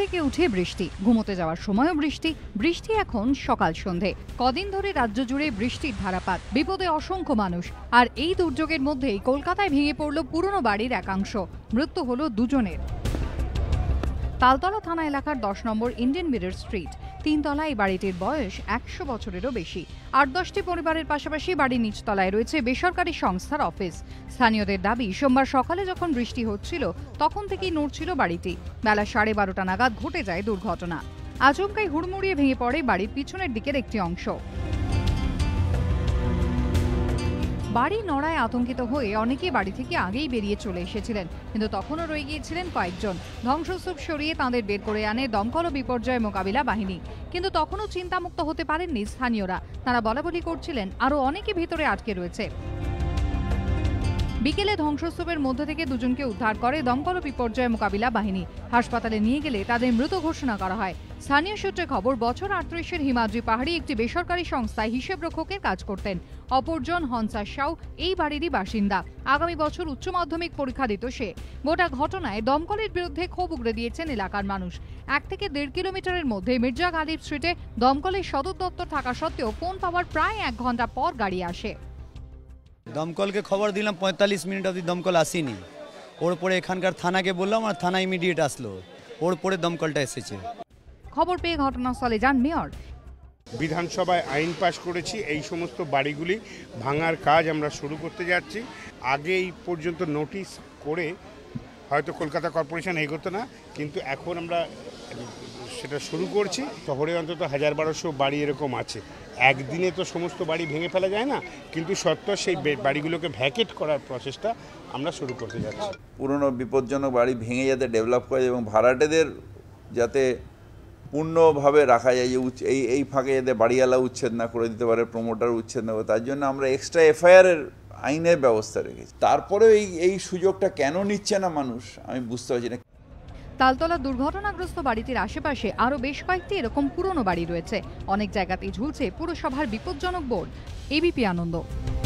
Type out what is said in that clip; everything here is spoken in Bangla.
থেকে উঠে বৃষ্টি, ঘুমোতে যাওয়ার সময়ও বৃষ্টি, বৃষ্টি এখন সকাল সন্ধে। কদিন ধরে রাজ্য জুড়ে বৃষ্টির ধারাপাত, বিপদে অসংখ্য মানুষ। আর এই দুর্যোগের মধ্যেই কলকাতায় ভেঙে পড়ল পুরনো বাড়ির একাংশ, মৃত্যু হলো দুজনের। তালতলা থানা এলাকার 10 নম্বর ইন্ডিয়ান মিরর স্ট্রিট, 3 তলা এই বাড়িটির বয়স 100 বছরেরও বেশি। 8-10টি পরিবারের পাশাপাশি বাড়ির নিচতলায় রয়েছে বেসরকারি সংস্থার অফিস। স্থানীয়দের দাবি, সোমবার সকালে যখন বৃষ্টি হচ্ছিল তখন থেকেই নড়ছিল বাড়িটি। বেলা 12:30 নাগাদ ঘটে যায় দুর্ঘটনা। আচমকাই হুড়মুড়িয়ে ভেঙে পড়ে বাড়ির পিছনের দিকের একটি অংশ। বাড়ি নড়ায় আতঙ্কিত হয়ে অনেকেই বাড়ি থেকে আগেই বেরিয়ে চলে এসেছিলেন, কিন্তু তখনও রয়ে গিয়েছিলেন কয়েকজন। ধ্বংসস্তূপ সরিয়ে তাঁদের বের করে আনে দমকল ও বিপর্যয় মোকাবিলা বাহিনী, কিন্তু তখনও চিন্তামুক্ত হতে পারেননি স্থানীয়রা। তারা বলাবলি করছিলেন আরও অনেকে ভিতরে আটকে রয়েছে। বিকেলে ধ্বংসস্তূপের মধ্যে থেকে দুজনকে উদ্ধার করে দমকল ও বিপর্যয় মোকাবিলা বাহিনী। হাসপাতালে নিয়ে গেলে তাদের মৃত ঘোষণা করা হয়। স্থানীয় সূত্রে খবর, বছর 38-এর হিমাদ্রি পাহাড়ি একটি বেসরকারি সংস্থায় হিসেব রক্ষকের কাজ করতেন। অপরজন হংসা সাউ এই বাড়িরই বাসিন্দা। আগামী বছর উচ্চ মাধ্যমিক পরীক্ষা দিত সে। গোটা ঘটনায় দমকলের বিরুদ্ধে ক্ষোভ উগরে দিয়েছেন এলাকার মানুষ। 1 থেকে 1.5 কিলোমিটারের মধ্যে মির্জা গালিব স্ট্রিটে দমকলের সদর দপ্তর থাকা সত্ত্বেও ফোন পাওয়ার প্রায় 1 ঘন্টা পর গাড়ি আসে। দমকলকে খবর দিলাম, 45 মিনিট অবধি দমকল আসেনি। ওর পরে এখানকার থানাকে বললাম, আর থানা ইমিডিয়েট আসলো। ওর পরে দমকলটা এসেছে। খবর পেয়ে ঘটনাস্থলে যান মেয়র। বিধানসভায় আইন পাশ করেছি, এই সমস্ত বাড়িগুলি ভাঙার কাজ আমরা শুরু করতে যাচ্ছি। আগে এই পর্যন্ত নোটিশ করে হয়তো কলকাতা কর্পোরেশন এগোতো না, কিন্তু এখন আমরা সেটা শুরু করছি। শহরে অন্তত 1000-1200 বাড়ি এরকম আছে। একদিনে তো সমস্ত বাড়ি ভেঙে ফেলা যায় না, কিন্তু সত্ত্বেও সেই বাড়িগুলোকে ভ্যাকেট করার প্রসেসটা আমরা শুরু করতে যাচ্ছি। পুরনো বিপজ্জনক বাড়ি ভেঙে যাতে ডেভেলপ করে এবং ভাড়াটেদের যাতে পূর্ণভাবে রাখা যায়, এই ফাঁকে যাতে বাড়িওয়ালা উচ্ছেদ না করে দিতে পারে, প্রমোটার উচ্ছেদ না করে, তার জন্য আমরা এক্সট্রা এফআইআরের আইনের ব্যবস্থা রেখেছি। তারপরেও এই সুযোগটা কেন নিচ্ছে না মানুষ, আমি বুঝতে পারছি না। তালতলা দুর্ঘটনাগ্রস্ত বাড়িটির আশেপাশে আরও বেশ কয়েকটি এরকম পুরনো বাড়ি রয়েছে। অনেক জায়গাতেই ঝুলছে পুরসভার বিপজ্জনক বোর্ড। এবিপি আনন্দ।